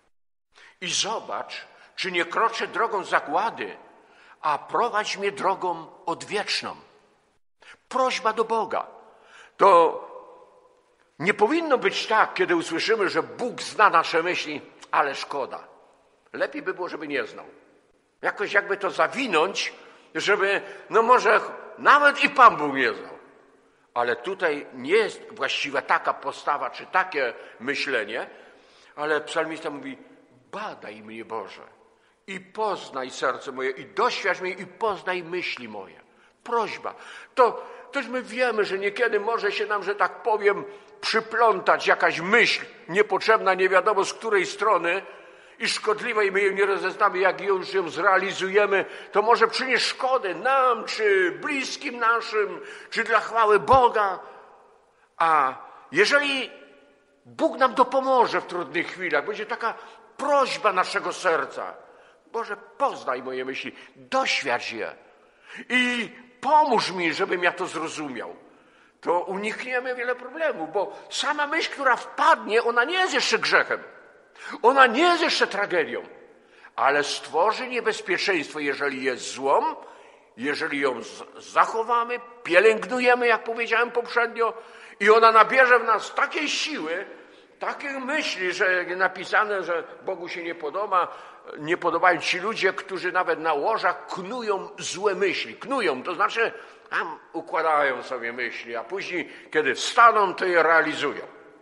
I zobacz, czy nie kroczę drogą zagłady, a prowadź mnie drogą odwieczną. Prośba do Boga. To nie powinno być tak, kiedy usłyszymy, że Bóg zna nasze myśli, ale szkoda. Lepiej by było, żeby nie znał. Jakoś jakby to zawinąć, żeby, no może nawet i Pan Bóg nie znał. Ale tutaj nie jest właściwa taka postawa, czy takie myślenie, ale psalmista mówi, badaj mnie, Boże, i poznaj serce moje, i doświadcz mnie, i poznaj myśli moje. Prośba. To też my wiemy, że niekiedy może się nam, że tak powiem, przyplątać jakaś myśl niepotrzebna, nie wiadomo z której strony i szkodliwa i my jej nie rozeznamy, jak ją już ją zrealizujemy, to może przynieść szkodę nam, czy bliskim naszym, czy dla chwały Boga. A jeżeli Bóg nam dopomoże w trudnych chwilach, będzie taka prośba naszego serca, Boże, poznaj moje myśli, doświadcz je i pomóż mi, żebym ja to zrozumiał, to unikniemy wiele problemów, bo sama myśl, która wpadnie, ona nie jest jeszcze grzechem. Ona nie jest jeszcze tragedią, ale stworzy niebezpieczeństwo, jeżeli jest złą, jeżeli ją zachowamy, pielęgnujemy, jak powiedziałem poprzednio, i ona nabierze w nas takiej siły, takiej myśli, że napisane, że Bogu się nie podoba, nie podobają ci ludzie, którzy nawet na łożach knują złe myśli. Knują, to znaczy tam układają sobie myśli, a później, kiedy wstaną, to je realizują.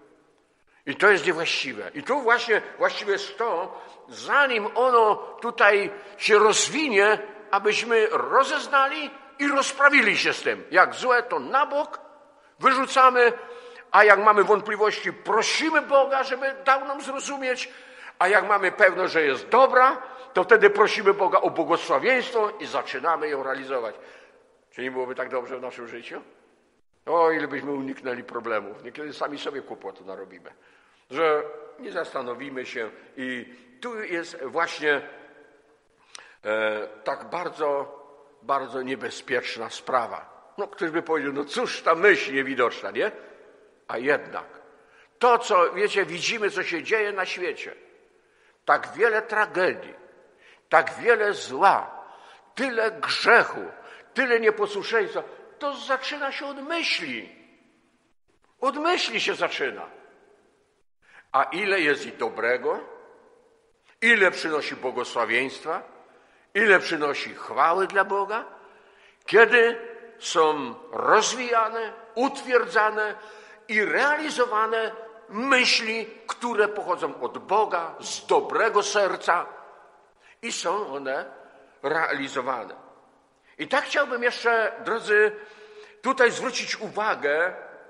I to jest niewłaściwe. I tu właśnie właściwie jest to, zanim ono tutaj się rozwinie, abyśmy rozeznali i rozprawili się z tym. Jak złe, to na bok wyrzucamy, a jak mamy wątpliwości, prosimy Boga, żeby dał nam zrozumieć, a jak mamy pewność, że jest dobra, to wtedy prosimy Boga o błogosławieństwo i zaczynamy ją realizować. Czy nie byłoby tak dobrze w naszym życiu? O, ile byśmy uniknęli problemów. Niekiedy sami sobie kłopotu narobimy. Że nie zastanowimy się i tu jest właśnie e, tak bardzo, bardzo niebezpieczna sprawa. No, ktoś by powiedział, no cóż ta myśl niewidoczna, nie? A jednak to, co, wiecie, widzimy, co się dzieje na świecie, tak wiele tragedii, tak wiele zła, tyle grzechu, tyle nieposłuszeństwa, to zaczyna się od myśli. Od myśli się zaczyna. A ile jest i dobrego, ile przynosi błogosławieństwa, ile przynosi chwały dla Boga, kiedy są rozwijane, utwierdzane i realizowane myśli, które pochodzą od Boga, z dobrego serca i są one realizowane. I tak chciałbym jeszcze, drodzy, tutaj zwrócić uwagę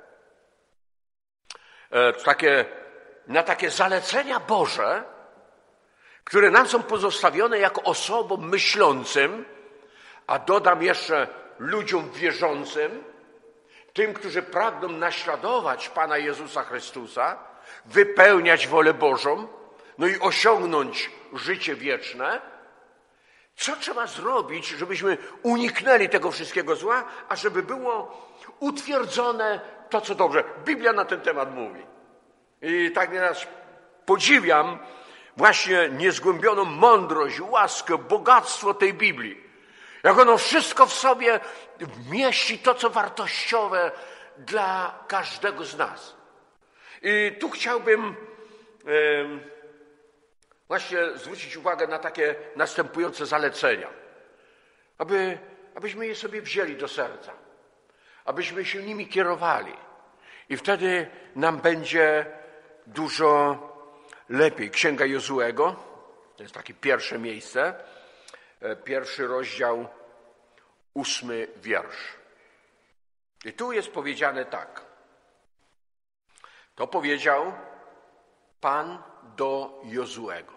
e, takie, na takie zalecenia Boże, które nam są pozostawione jako osobom myślącym, a dodam jeszcze ludziom wierzącym, tym, którzy pragną naśladować Pana Jezusa Chrystusa, wypełniać wolę Bożą, no i osiągnąć życie wieczne. Co trzeba zrobić, żebyśmy uniknęli tego wszystkiego zła, a żeby było utwierdzone to, co dobrze. Biblia na ten temat mówi. I tak nieraz podziwiam właśnie niezgłębioną mądrość, łaskę, bogactwo tej Biblii. Jak ono wszystko w sobie mieści to, co wartościowe dla każdego z nas. I tu chciałbym yy, właśnie zwrócić uwagę na takie następujące zalecenia, aby, abyśmy je sobie wzięli do serca, abyśmy się nimi kierowali i wtedy nam będzie dużo lepiej. Księga Jozuego, to jest takie pierwsze miejsce, pierwszy rozdział, ósmy wiersz. I tu jest powiedziane tak. To powiedział Pan do Jozuego.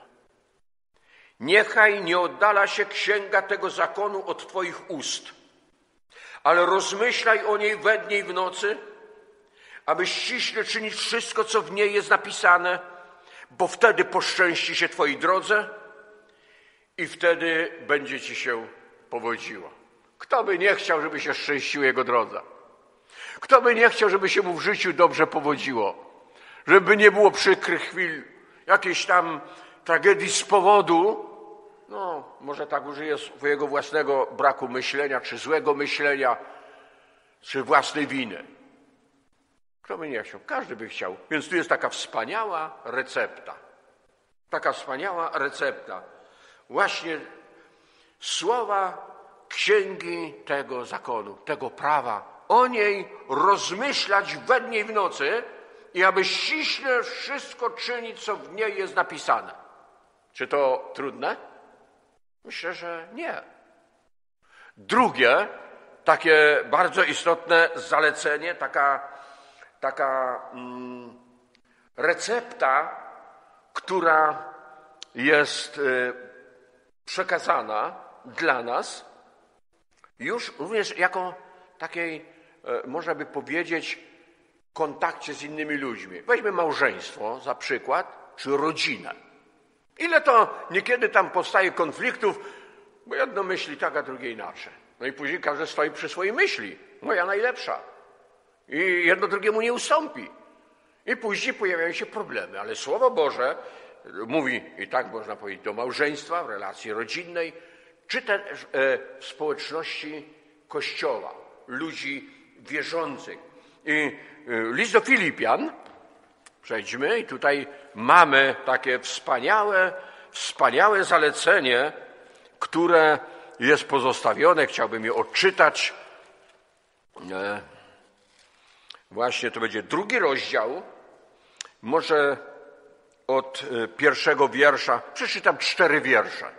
Niechaj nie oddala się księga tego zakonu od Twoich ust, ale rozmyślaj o niej we dnie i w nocy, aby ściśle czynić wszystko, co w niej jest napisane, bo wtedy poszczęści się Twojej drodze i wtedy będzie Ci się powodziło. Kto by nie chciał, żeby się szczęściło jego drodze? Kto by nie chciał, żeby się mu w życiu dobrze powodziło? Żeby nie było przykrych chwil, jakiejś tam tragedii z powodu, no może tak użyję swojego własnego braku myślenia, czy złego myślenia, czy własnej winy. Kto by nie chciał? Każdy by chciał. Więc tu jest taka wspaniała recepta. Taka wspaniała recepta. Właśnie słowa księgi tego zakonu, tego prawa. O niej rozmyślać we dnie i w nocy i aby ściśle wszystko czynić, co w niej jest napisane. Czy to trudne? Myślę, że nie. Drugie, takie bardzo istotne zalecenie, taka, taka mm, recepta, która jest y, przekazana dla nas już również jako takiej, y, można by powiedzieć, kontakcie z innymi ludźmi. Weźmy małżeństwo za przykład, czy rodzinę. Ile to niekiedy tam powstaje konfliktów, bo jedno myśli tak, a drugie inaczej. No i później każdy stoi przy swojej myśli. Moja najlepsza. I jedno drugiemu nie ustąpi. I później pojawiają się problemy. Ale Słowo Boże mówi, i tak można powiedzieć, do małżeństwa, w relacji rodzinnej, czy też e, w społeczności Kościoła, ludzi wierzących. I e, list do Filipian, przejdźmy, i tutaj mamy takie wspaniałe, wspaniałe zalecenie, które jest pozostawione, chciałbym je odczytać. E, właśnie to będzie drugi rozdział, może od pierwszego wiersza, przeczytam cztery wiersze.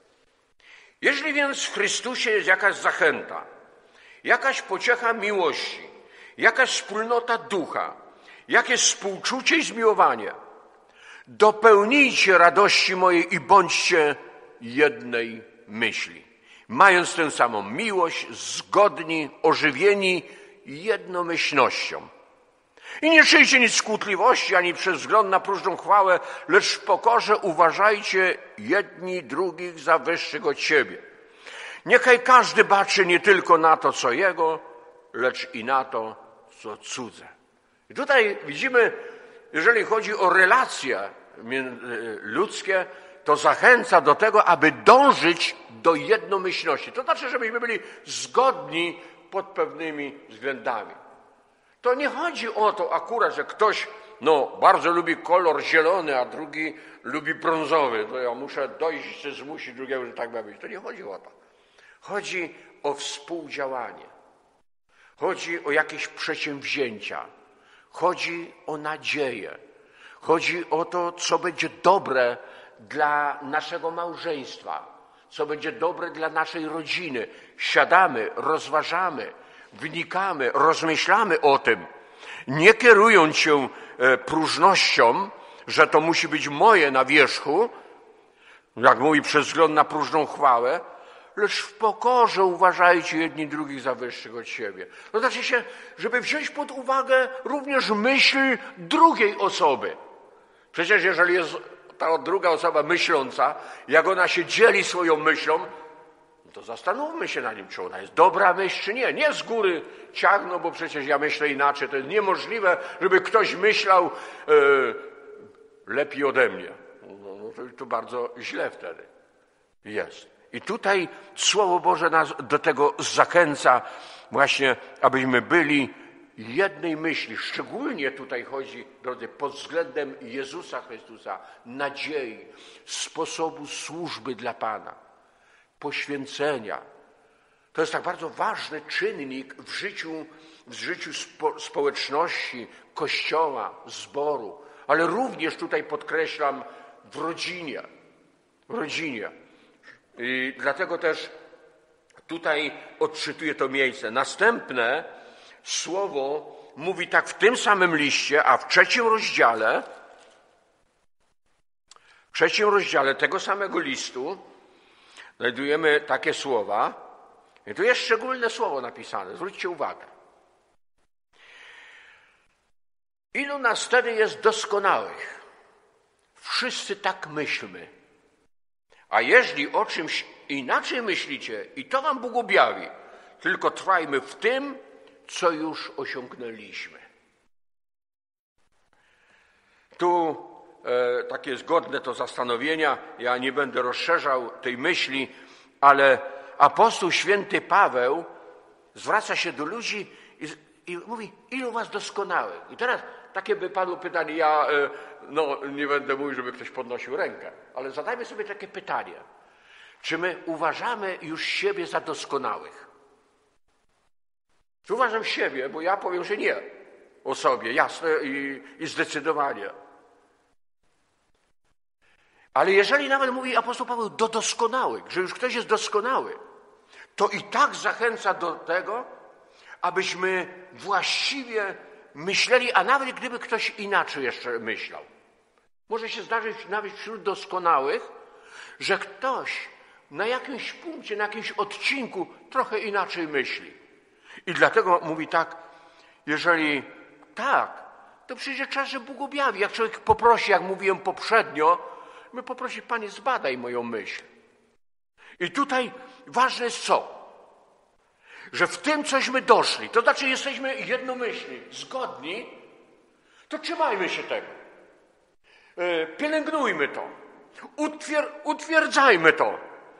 Jeśli więc w Chrystusie jest jakaś zachęta, jakaś pociecha miłości, jakaś wspólnota ducha, jakieś współczucie i zmiłowanie, dopełnijcie radości mojej i bądźcie jednej myśli, mając tę samą miłość, zgodni, ożywieni jednomyślnością. I nie czyjcie nic skutliwości, ani przez wzgląd na próżną chwałę, lecz w pokorze uważajcie jedni drugich za wyższych od siebie. Niechaj każdy baczy nie tylko na to, co jego, lecz i na to, co cudze. I tutaj widzimy, jeżeli chodzi o relacje ludzkie, to zachęca do tego, aby dążyć do jednomyślności. To znaczy, żebyśmy byli zgodni pod pewnymi względami. To nie chodzi o to akurat, że ktoś no, bardzo lubi kolor zielony, a drugi lubi brązowy. To ja muszę dojść, czy zmusić drugiego, że tak ma być. To nie chodzi o to. Chodzi o współdziałanie. Chodzi o jakieś przedsięwzięcia. Chodzi o nadzieję. Chodzi o to, co będzie dobre dla naszego małżeństwa, co będzie dobre dla naszej rodziny. Siadamy, rozważamy, wnikamy, rozmyślamy o tym, nie kierując się próżnością, że to musi być moje na wierzchu, jak mówi, przez wzgląd na próżną chwałę, lecz w pokorze uważajcie jedni drugich za wyższych od siebie. To znaczy się, żeby wziąć pod uwagę również myśl drugiej osoby. Przecież jeżeli jest ta druga osoba myśląca, jak ona się dzieli swoją myślą, to zastanówmy się na nim, czy ona jest dobra myśl, czy nie. Nie z góry ciach, bo przecież ja myślę inaczej. To jest niemożliwe, żeby ktoś myślał e, lepiej ode mnie. No, no to, to bardzo źle wtedy jest. I tutaj Słowo Boże nas do tego zachęca właśnie, abyśmy byli jednej myśli. Szczególnie tutaj chodzi, drodzy, pod względem Jezusa Chrystusa, nadziei, sposobu służby dla Pana, poświęcenia. To jest tak bardzo ważny czynnik w życiu, w życiu spo, społeczności, Kościoła, zboru, ale również tutaj podkreślam w rodzinie. W rodzinie. I dlatego też tutaj odczytuję to miejsce. Następne słowo mówi tak w tym samym liście, a w trzecim rozdziale, w trzecim rozdziale tego samego listu znajdujemy takie słowa. I tu jest szczególne słowo napisane. Zwróćcie uwagę. Ilu nas wtedy jest doskonałych? Wszyscy tak myślmy. A jeśli o czymś inaczej myślicie, i to wam Bóg objawi, tylko trwajmy w tym, co już osiągnęliśmy. Tu e, takie jest godne to zastanowienia. Ja nie będę rozszerzał tej myśli, ale apostoł święty Paweł zwraca się do ludzi i, i mówi, ilu was doskonałych? I teraz takie by padło pytanie, ja e, no, nie będę mówił, żeby ktoś podnosił rękę, ale zadajmy sobie takie pytanie. Czy my uważamy już siebie za doskonałych? Czy uważam siebie, bo ja powiem, że nie o sobie, jasne i, i zdecydowanie. Ale jeżeli nawet mówi apostoł Paweł do doskonałych, że już ktoś jest doskonały, to i tak zachęca do tego, abyśmy właściwie myśleli, a nawet gdyby ktoś inaczej jeszcze myślał. Może się zdarzyć nawet wśród doskonałych, że ktoś na jakimś punkcie, na jakimś odcinku trochę inaczej myśli. I dlatego mówi tak, jeżeli tak, to przyjdzie czas, że Bóg objawi. Jak człowiek poprosi, jak mówiłem poprzednio, my poprosi, Panie, zbadaj moją myśl. I tutaj ważne jest co? Że w tym cośmy doszli, to znaczy jesteśmy jednomyślni, zgodni, to trzymajmy się tego. Pielęgnujmy to. Utwier- utwierdzajmy to.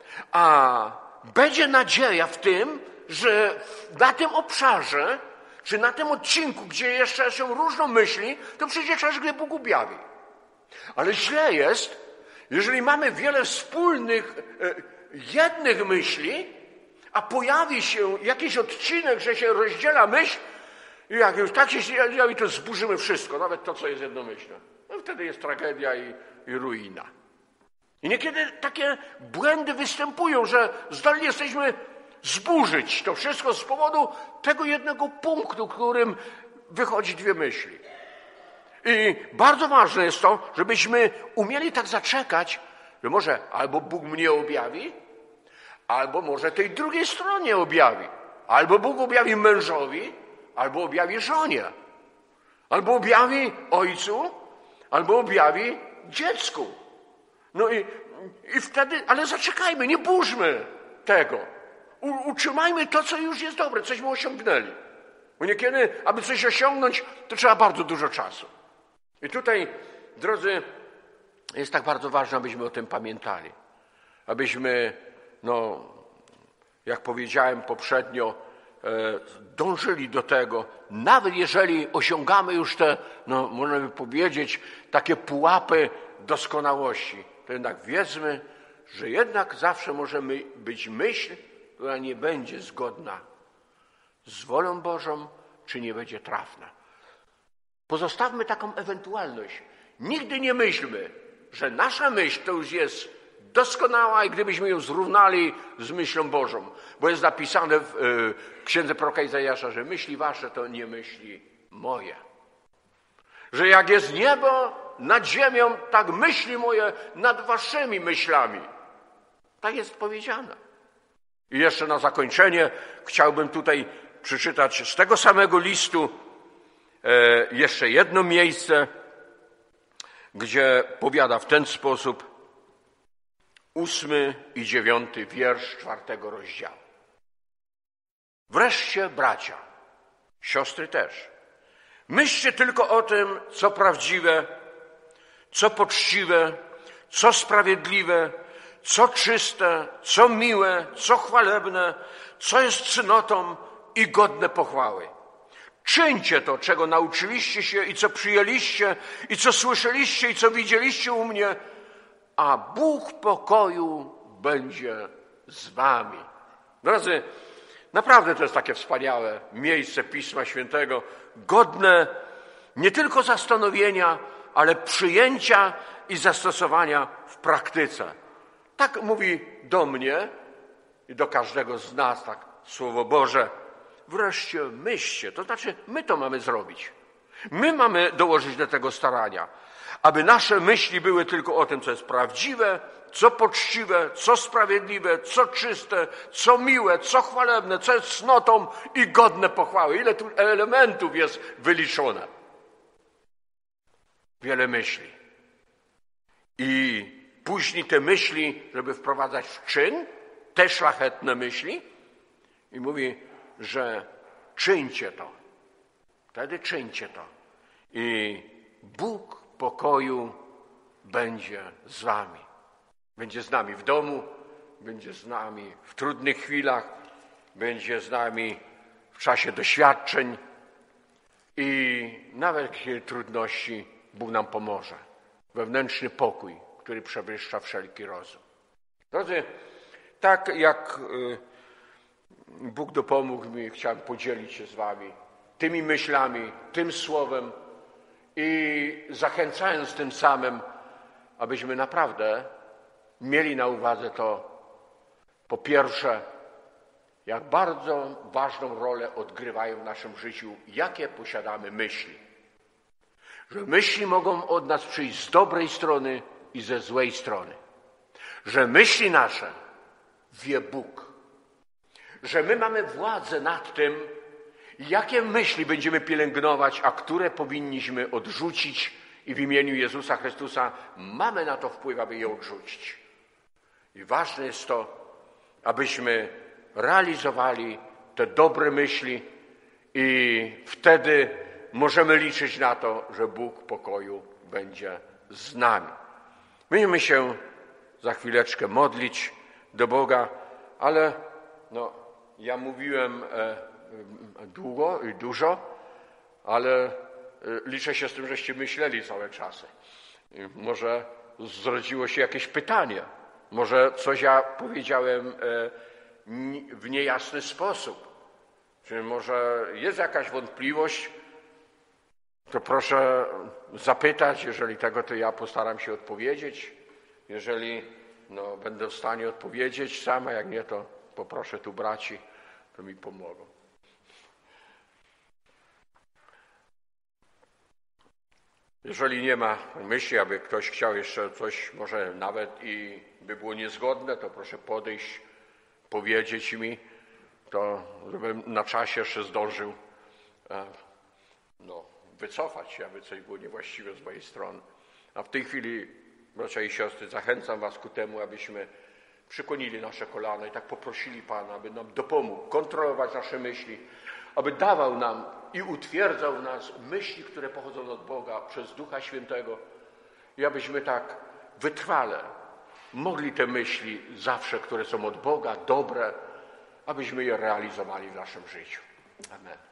A będzie nadzieja w tym, że na tym obszarze, czy na tym odcinku, gdzie jeszcze są różne myśli, to przyjdzie czas, gdy Bóg objawi. Ale źle jest, jeżeli mamy wiele wspólnych, jednych myśli, a pojawi się jakiś odcinek, że się rozdziela myśl, i jak już tak się zjawi, to zburzymy wszystko, nawet to, co jest jednomyślne. No wtedy jest tragedia i, i ruina. I niekiedy takie błędy występują, że zdolni jesteśmy zburzyć to wszystko z powodu tego jednego punktu, którym wychodzi dwie myśli. I bardzo ważne jest to, żebyśmy umieli tak zaczekać, że może albo Bóg mnie objawi, albo może tej drugiej stronie objawi. Albo Bóg objawi mężowi, albo objawi żonie. Albo objawi ojcu, albo objawi dziecku. No i, i wtedy, ale zaczekajmy, nie burzmy tego. U, utrzymajmy to, co już jest dobre, cośmy osiągnęli. Bo niekiedy, aby coś osiągnąć, to trzeba bardzo dużo czasu. I tutaj, drodzy, jest tak bardzo ważne, abyśmy o tym pamiętali. Abyśmy, no, jak powiedziałem poprzednio, e, dążyli do tego, nawet jeżeli osiągamy już te, no, można by powiedzieć, takie pułapy doskonałości, to jednak wiedzmy, że jednak zawsze może być myśl, która nie będzie zgodna z wolą Bożą, czy nie będzie trafna. Pozostawmy taką ewentualność. Nigdy nie myślmy, że nasza myśl to już jest doskonała i gdybyśmy ją zrównali z myślą Bożą. Bo jest napisane w y, księdze proroka Izajasza, że myśli wasze to nie myśli moje. Że jak jest niebo nad ziemią, tak myśli moje nad waszymi myślami. Tak jest powiedziane. I jeszcze na zakończenie chciałbym tutaj przeczytać z tego samego listu e, jeszcze jedno miejsce, gdzie powiada w ten sposób ósmy i dziewiąty wiersz czwartego rozdziału. Wreszcie, bracia, siostry też, myślcie tylko o tym, co prawdziwe, co poczciwe, co sprawiedliwe, co czyste, co miłe, co chwalebne, co jest cnotą i godne pochwały. Czyńcie to, czego nauczyliście się i co przyjęliście, i co słyszeliście, i co widzieliście u mnie, a Bóg pokoju będzie z wami. Drodzy, naprawdę to jest takie wspaniałe miejsce Pisma Świętego, godne nie tylko zastanowienia, ale przyjęcia i zastosowania w praktyce. Tak mówi do mnie i do każdego z nas, tak Słowo Boże. Wreszcie myślcie, to znaczy my to mamy zrobić. My mamy dołożyć do tego starania, aby nasze myśli były tylko o tym, co jest prawdziwe, co poczciwe, co sprawiedliwe, co czyste, co miłe, co chwalebne, co jest cnotą i godne pochwały. Ile tu elementów jest wyliczone. Wiele myśli. I później te myśli, żeby wprowadzać w czyn, te szlachetne myśli, i mówi, że czyńcie to. Wtedy czyńcie to. I Bóg pokoju będzie z wami. Będzie z nami w domu, będzie z nami w trudnych chwilach, będzie z nami w czasie doświadczeń i nawet kiedy trudności Bóg nam pomoże. Wewnętrzny pokój, który przewyższa wszelki rozum. Drodzy, tak jak Bóg dopomógł mi, chciałem podzielić się z wami tymi myślami, tym słowem i zachęcając tym samym, abyśmy naprawdę mieli na uwadze to, po pierwsze, jak bardzo ważną rolę odgrywają w naszym życiu, jakie posiadamy myśli. Że myśli mogą od nas przyjść z dobrej strony i ze złej strony. Że myśli nasze wie Bóg. Że my mamy władzę nad tym, jakie myśli będziemy pielęgnować, a które powinniśmy odrzucić i w imieniu Jezusa Chrystusa mamy na to wpływ, aby je odrzucić. I ważne jest to, abyśmy realizowali te dobre myśli i wtedy możemy liczyć na to, że Bóg pokoju będzie z nami. Będziemy się za chwileczkę modlić do Boga, ale no, ja mówiłem e, długo i dużo, ale e, liczę się z tym, żeście myśleli całe czasy. I może zrodziło się jakieś pytanie, może coś ja powiedziałem e, w niejasny sposób. Czy może jest jakaś wątpliwość, to proszę zapytać. Jeżeli tego, to ja postaram się odpowiedzieć. Jeżeli no, będę w stanie odpowiedzieć sam, a jak nie, to poproszę tu braci, to mi pomogą. Jeżeli nie ma myśli, aby ktoś chciał jeszcze coś, może nawet i by było niezgodne, to proszę podejść, powiedzieć mi, to żebym na czasie jeszcze zdążył no, wycofać się, aby coś było niewłaściwe z mojej strony. A w tej chwili, bracia i siostry, zachęcam was ku temu, abyśmy przykłonili nasze kolana i tak poprosili Pana, aby nam dopomógł kontrolować nasze myśli, aby dawał nam i utwierdzał w nas myśli, które pochodzą od Boga przez Ducha Świętego i abyśmy tak wytrwale mogli te myśli zawsze, które są od Boga, dobre, abyśmy je realizowali w naszym życiu. Amen.